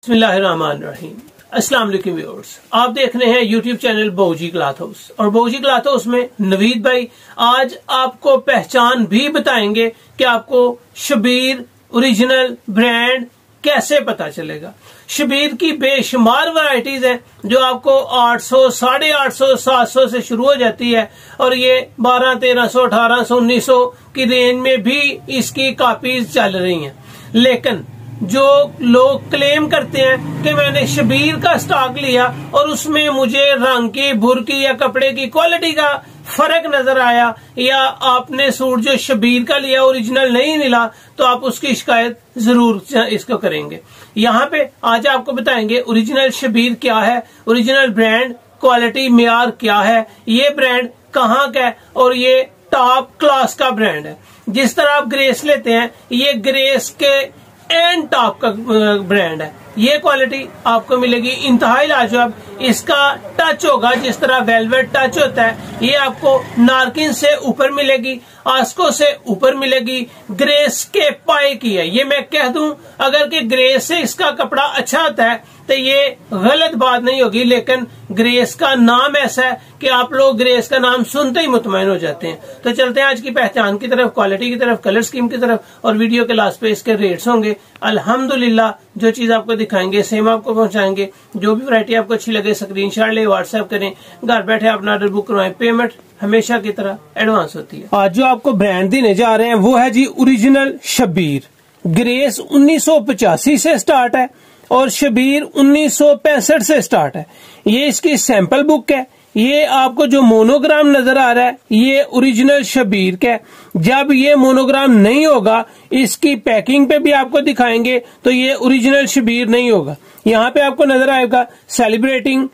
बिस्मिल्लाहिर्रहमानिर्रहीम। अस्सलाम वालेकुम व्यूअर्स, आप देख रहे हैं YouTube channel Bahuji cloth house और बहूजी क्लॉथ हाउस में नवीद भाई आज आपको पहचान भी बताएंगे कि आपको शबीर ओरिजिनल ब्रांड कैसे पता चलेगा। शबीर की बेशुमार वैरायटीज हैं जो आपको 800, 850, 700 से शुरू हो जाती है और ये 1200, 1300, 1800, 1900 की रेंज में भी इसकी कॉपीज चल रही हैं। लेकिन जो लोग क्लेम करते हैं कि मैंने शबीर का स्टॉक लिया और उसमें मुझे रंग की, भुर की या कपड़े की क्वालिटी का फर्क नजर आया या आपने सूट जो शबीर का लिया ओरिजिनल नहीं मिला, तो आप उसकी शिकायत जरूर इसको करेंगे। यहाँ पे आज आपको बताएंगे ओरिजिनल शबीर क्या है, ओरिजिनल ब्रांड, क्वालिटी, मियार क्या है, ये ब्रांड कहाँ का है और ये टॉप क्लास का ब्रांड है। जिस तरह आप ग्रेस लेते हैं, ये ग्रेस के एंड टॉप का ब्रांड है। ये क्वालिटी आपको मिलेगी इंतहाई लाजवाब। इसका टच होगा जिस तरह वेलवेट टच होता है, ये आपको नारकिन से ऊपर मिलेगी, आस्को से ऊपर मिलेगी। ग्रेस के पाए की है, ये मैं कह दूं अगर कि ग्रेस से इसका कपड़ा अच्छा होता है तो ये गलत बात नहीं होगी, लेकिन ग्रेस का नाम ऐसा है कि आप लोग ग्रेस का नाम सुनते ही मुतमईन हो जाते हैं। तो चलते हैं आज की पहचान की तरफ, क्वालिटी की तरफ, कलर स्कीम की तरफ और वीडियो के लास्ट पे इसके रेट्स होंगे। अल्हम्दुलिल्लाह जो चीज आपको दिखाएंगे सेम आपको पहुंचाएंगे। जो भी वैरायटी आपको अच्छी लगे स्क्रीनशॉट ले, व्हाट्सएप करें, घर बैठे अपना ऑर्डर बुक करवाएं। पेमेंट हमेशा की तरह एडवांस होती है। आज जो आपको ब्रांड देने जा रहे हैं वो है जी ओरिजिनल शबीर। ग्रेस 1985 से स्टार्ट है और शबीर 1965 से स्टार्ट है। ये इसकी सैंपल बुक है। ये आपको जो मोनोग्राम नजर आ रहा है ये ओरिजिनल शबीर का है। जब ये मोनोग्राम नहीं होगा, इसकी पैकिंग पे भी आपको दिखाएंगे तो ये ओरिजिनल शबीर नहीं होगा। यहाँ पे आपको नजर आएगा सेलिब्रेटिंग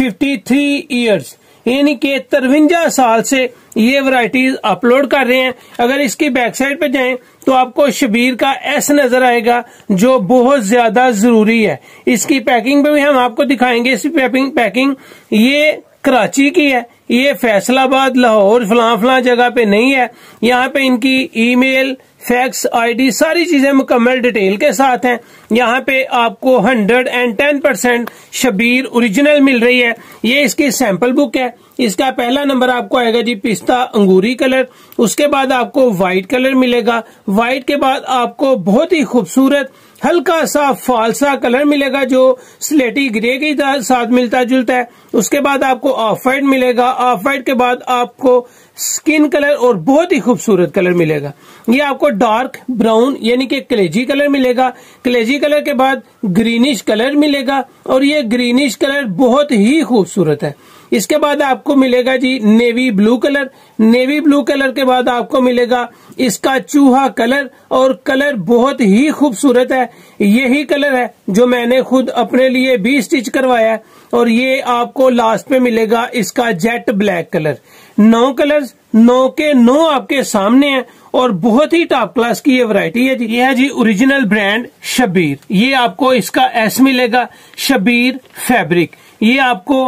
53 ईयर्स, यानी कि 53 साल से ये वैरायटीज अपलोड कर रहे हैं। अगर इसकी बैक साइड पे जाएं तो आपको शबीर का एस नजर आएगा जो बहुत ज्यादा जरूरी है। इसकी पैकिंग पे भी हम आपको दिखाएंगे। इसकी पैकिंग ये कराची की है, ये फैसलाबाद, लाहौर, फलां जगह पे नहीं है। यहाँ पे इनकी ईमेल, फैक्स, आईडी सारी चीजें मुकम्मल डिटेल के साथ हैं। यहाँ पे आपको 110% शबीर ओरिजिनल मिल रही है। ये इसकी सैंपल बुक है। इसका पहला नंबर आपको आएगा जी पिस्ता अंगूरी कलर, उसके बाद आपको व्हाइट कलर मिलेगा। व्हाइट के बाद आपको बहुत ही खूबसूरत हल्का सा फालसा कलर मिलेगा जो स्लेटी ग्रे के साथ मिलता जुलता है। उसके बाद आपको ऑफ वाइट मिलेगा। ऑफ वाइट के बाद आपको स्किन कलर और बहुत ही खूबसूरत कलर मिलेगा। ये आपको डार्क ब्राउन यानी कि कलेजी कलर मिलेगा। कलेजी कलर के बाद ग्रीनिश कलर मिलेगा और ये ग्रीनिश कलर बहुत ही खूबसूरत है। इसके बाद आपको मिलेगा जी navy blue colour. Navy blue colour के बाद आपको मिलेगा इसका चूहा कलर और कलर बहुत ही खूबसूरत है। यही कलर है जो मैंने खुद अपने लिए भी स्टिच करवाया है। और ये आपको लास्ट पे मिलेगा इसका जेट ब्लैक कलर। 9 कलर्स, 9 के 9 आपके सामने हैं और बहुत ही टॉप क्लास की ये वैरायटी है जी। ये है जी ओरिजिनल ब्रांड शबीर। ये आपको इसका एस मिलेगा शबीर फैब्रिक। ये आपको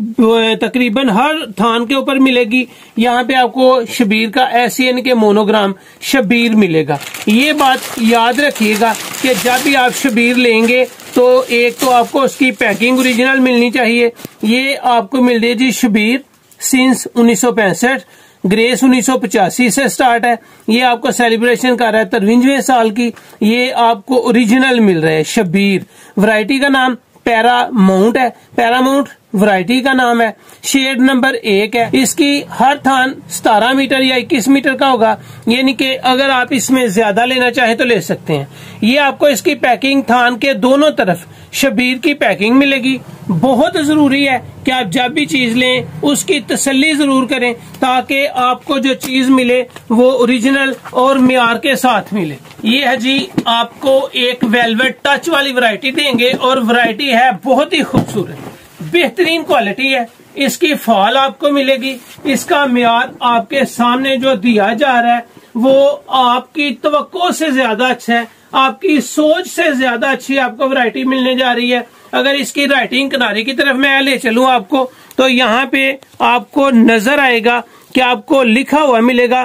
तकरीबन हर थान के ऊपर मिलेगी। यहाँ पे आपको शबीर का एसियन के मोनोग्राम शबीर मिलेगा। ये बात याद रखिएगा कि जब भी आप शबीर लेंगे तो एक तो आपको उसकी पैकिंग ओरिजिनल मिलनी चाहिए। ये आपको मिल रही है जी शबीर सिंस 1965। ग्रेस 1985 से स्टार्ट है। ये आपको सेलिब्रेशन कर रहा है 53वें साल की। ये आपको ओरिजिनल मिल रहा है शबीर। वैरायटी का नाम पैरामाउंट है। पैरामाउंट वैरायटी का नाम है। शेड नंबर 1 है। इसकी हर थान 17 मीटर या 21 मीटर का होगा, यानी कि अगर आप इसमें ज्यादा लेना चाहें तो ले सकते हैं। ये आपको इसकी पैकिंग थान के दोनों तरफ शबीर की पैकिंग मिलेगी। बहुत जरूरी है कि आप जब भी चीज लें उसकी तसल्ली जरूर करें ताकि आपको जो चीज मिले वो ओरिजिनल और मियार के साथ मिले। ये है जी आपको एक वेलवेट टच वाली वैरायटी देंगे और वैरायटी है बहुत ही खूबसूरत, बेहतरीन क्वालिटी है। इसकी फॉल आपको मिलेगी। इसका मियार आपके सामने जो दिया जा रहा है वो आपकी तवक्को से ज्यादा अच्छा है, आपकी सोच से ज्यादा अच्छी आपको वैरायटी मिलने जा रही है। अगर इसकी राइटिंग किनारे की तरफ मैं ले चलूं आपको तो यहाँ पे आपको नजर आएगा कि आपको लिखा हुआ मिलेगा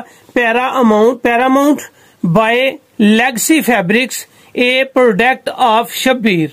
Paramount by Legacy Fabrics, a product of Shabir.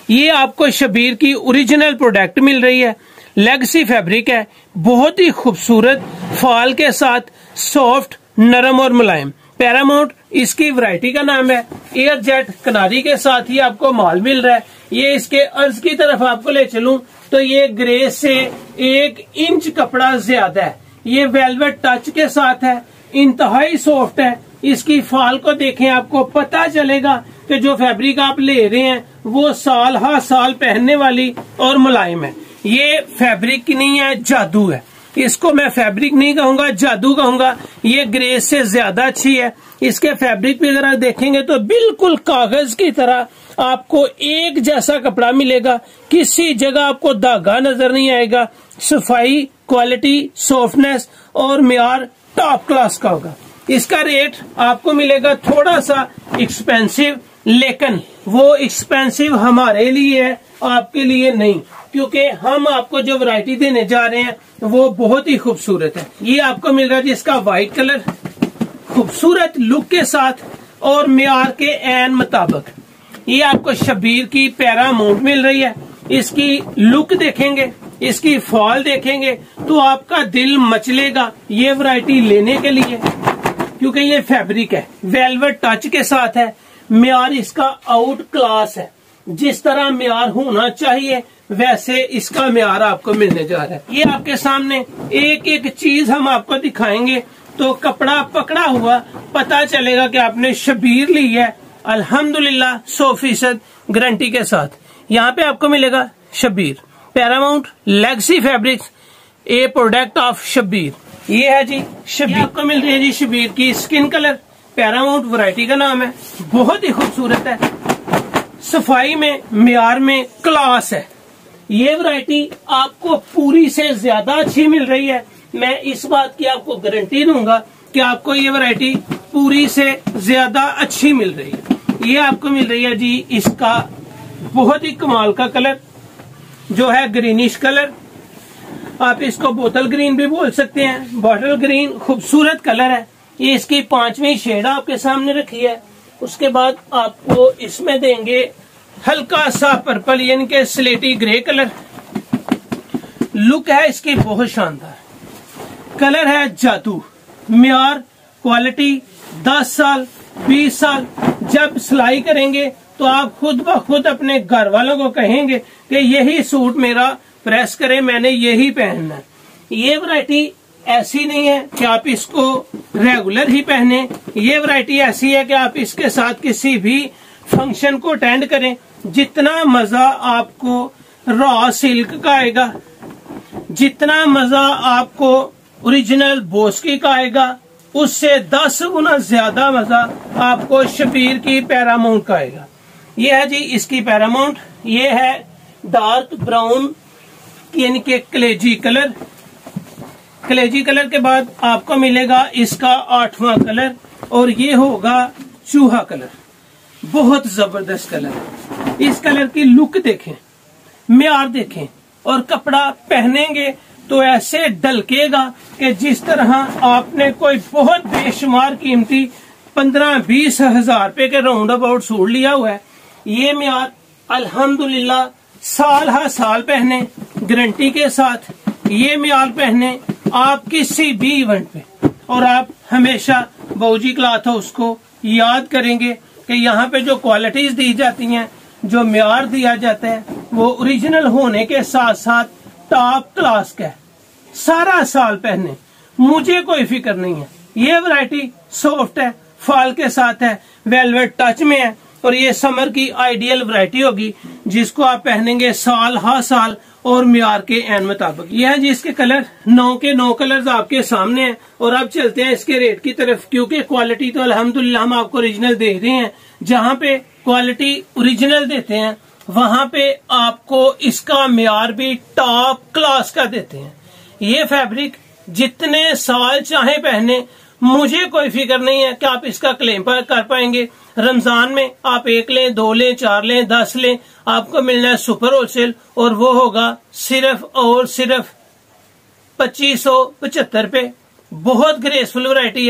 ये आपको शबीर की ओरिजिनल प्रोडक्ट मिल रही है, लेगसी फैब्रिक है, बहुत ही खूबसूरत फॉल के साथ, सॉफ्ट, नरम और मुलायम। पैरामाउंट इसकी वैरायटी का नाम है। एयर जेट किनारी के साथ ही आपको माल मिल रहा है। ये इसके अर्ज की तरफ आपको ले चलूं तो ये ग्रे से 1 इंच कपड़ा ज्यादा है। ये वेलवेट टच के साथ है, इंतहाई सॉफ्ट है। इसकी फॉल को देखें, आपको पता चलेगा कि जो फैब्रिक आप ले रहे हैं वो साल हर साल पहनने वाली और मुलायम है। ये फैब्रिक नहीं है, जादू है। इसको मैं फैब्रिक नहीं कहूंगा, जादू कहूंगा। ये ग्रेस से ज्यादा अच्छी है। इसके फैब्रिक भी अगर आप देखेंगे तो बिल्कुल कागज की तरह आपको एक जैसा कपड़ा मिलेगा, किसी जगह आपको धागा नजर नहीं आएगा। सफाई, क्वालिटी, सॉफ्टनेस और म्यार टॉप क्लास का होगा। इसका रेट आपको मिलेगा थोड़ा सा एक्सपेंसिव, लेकिन वो एक्सपेंसिव हमारे लिए है, आपके लिए नहीं, क्योंकि हम आपको जो वैरायटी देने जा रहे हैं वो बहुत ही खूबसूरत है। ये आपको मिल रहा है जिसका व्हाइट कलर, खूबसूरत लुक के साथ और म्यार के एन मुताबिक। ये आपको शबीर की पैरामाउंट मिल रही है। इसकी लुक देखेंगे, इसकी फॉल देखेंगे तो आपका दिल मचलेगा ये वैरायटी लेने के लिए, क्योंकि ये फैब्रिक है, वेलवेट टच के साथ है। म्यार इसका आउट क्लास है। जिस तरह म्यार होना चाहिए वैसे इसका म्यार आपको मिलने जा रहा है। ये आपके सामने एक एक चीज हम आपको दिखाएंगे तो कपड़ा पकड़ा हुआ पता चलेगा कि आपने शबीर ली है। अल्हम्दुलिल्लाह 100% गारंटी के साथ। यहाँ पे आपको मिलेगा Shabir Paramount Legacy Fabrics, a product of Shabir. ये है जी शबीर, आपको मिल रही है जी शबीर की स्किन कलर। पैरामाउंट वैरायटी का नाम है, बहुत ही खूबसूरत है। सफाई में, म्यार में क्लास है। ये वैरायटी आपको पूरी से ज्यादा अच्छी मिल रही है। मैं इस बात की आपको गारंटी दूंगा कि आपको ये वैरायटी पूरी से ज्यादा अच्छी मिल रही है। ये आपको मिल रही है जी इसका बहुत ही कमाल का कलर, जो है ग्रीनिश कलर। आप इसको बोतल ग्रीन भी बोल सकते हैं। बॉटल ग्रीन खूबसूरत कलर है। ये इसकी 5वीं शेड आपके सामने रखी है। उसके बाद आपको इसमें देंगे हल्का सा पर्पल, यानी कि स्लेटी ग्रे कलर। लुक है इसकी बहुत शानदार, कलर है जादू। म्यार, क्वालिटी 10 साल 20 साल जब सिलाई करेंगे तो आप खुद ब खुद अपने घर वालों को कहेंगे कि यही सूट मेरा प्रेस करें, मैंने यही पहनना है। ये वैरायटी ऐसी नहीं है कि आप इसको रेगुलर ही पहने। ये वैरायटी ऐसी है कि आप इसके साथ किसी भी फंक्शन को अटेंड करें। जितना मजा आपको रॉ सिल्क का आएगा, जितना मजा आपको ओरिजिनल बोस्की का आएगा, उससे 10 गुना ज्यादा मजा आपको शबीर की पैरामाउंट का आएगा। ये है जी इसकी पैरामाउंट। ये है डार्क ब्राउन, यानी कि कलेजी कलर। कलेजी कलर के बाद आपको मिलेगा इसका 8वां कलर, और ये होगा चूहा कलर। बहुत जबरदस्त कलर है। इस कलर की लुक देखें, म्यार देखें, और कपड़ा पहनेंगे तो ऐसे डलकेगा कि जिस तरह आपने कोई बहुत बेशुमार कीमती 15-20 हजार रुपए के राउंड अबाउट सूट लिया हुआ है। ये म्यार अल्हम्दुलिल्लाह साल हर साल पहने, गारंटी के साथ। ये म्यार पहने आप किसी भी इवेंट पे, और आप हमेशा बहूजी क्लॉथ हाउस को याद करेंगे कि यहाँ पे जो क्वालिटीज दी जाती हैं, जो म्यार दिया जाता है, वो ओरिजिनल होने के साथ साथ टॉप क्लास का है। सारा साल पहने, मुझे कोई फिक्र नहीं है। ये वैरायटी सॉफ्ट है, फॉल के साथ है, वेलवेट टच में है, और ये समर की आइडियल वैरायटी होगी जिसको आप पहनेंगे साल हर साल और म्यार के एन मुताबिक। यह है जी इसके कलर, 9 के 9 कलर्स आपके सामने हैं। और अब चलते हैं इसके रेट की तरफ, क्योंकि क्वालिटी तो अल्हम्दुलिल्लाह हम आपको ओरिजिनल दे रहे हैं। जहाँ पे क्वालिटी ओरिजिनल देते हैं वहां पे आपको इसका म्यार भी टॉप क्लास का देते हैं। ये फैब्रिक जितने साल चाहे पहने, मुझे कोई फिक्र नहीं है कि आप इसका क्लेम कर पाएंगे। रमजान में आप 1 लें, 2 लें, 4 लें, 10 लें, आपको मिलना है सुपर होलसेल, और वो होगा सिर्फ और सिर्फ 2575 रुपए। बहुत ग्रेसफुल वैरायटी है।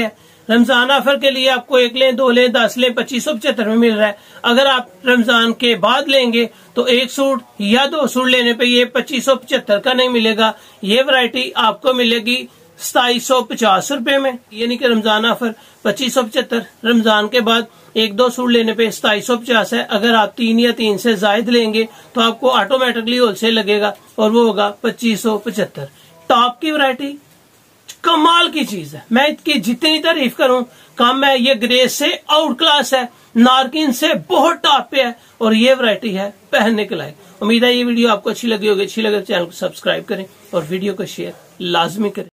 रमजान ऑफर के लिए आपको 1 लें, 2 लें, 10 लें, 2575 में मिल रहा है। अगर आप रमजान के बाद लेंगे तो 1 सूट या 2 सूट लेने पे ये 2575 का नहीं मिलेगा। ये वैरायटी आपको मिलेगी 2750 रुपए में, यानी कि रमजान ऑफर 2575, रमजान के बाद 1-2 सूट लेने पे 2750 है। अगर आप 3 या 3 से ज्यादा लेंगे तो आपको ऑटोमेटिकली होलसेल लगेगा और वो होगा 2575। टॉप की वैरायटी कमाल की चीज है, मैं इसकी जितनी तारीफ करूं कम है। ये ग्रेस से आउट क्लास है, नारकिन से बहुत टॉप पे है और ये वैरायटी है पहनने के लायक। उम्मीद है ये वीडियो आपको अच्छी लगी होगी। अच्छी लगे तो चैनल को सब्सक्राइब करें और वीडियो को शेयर लाजमी करें।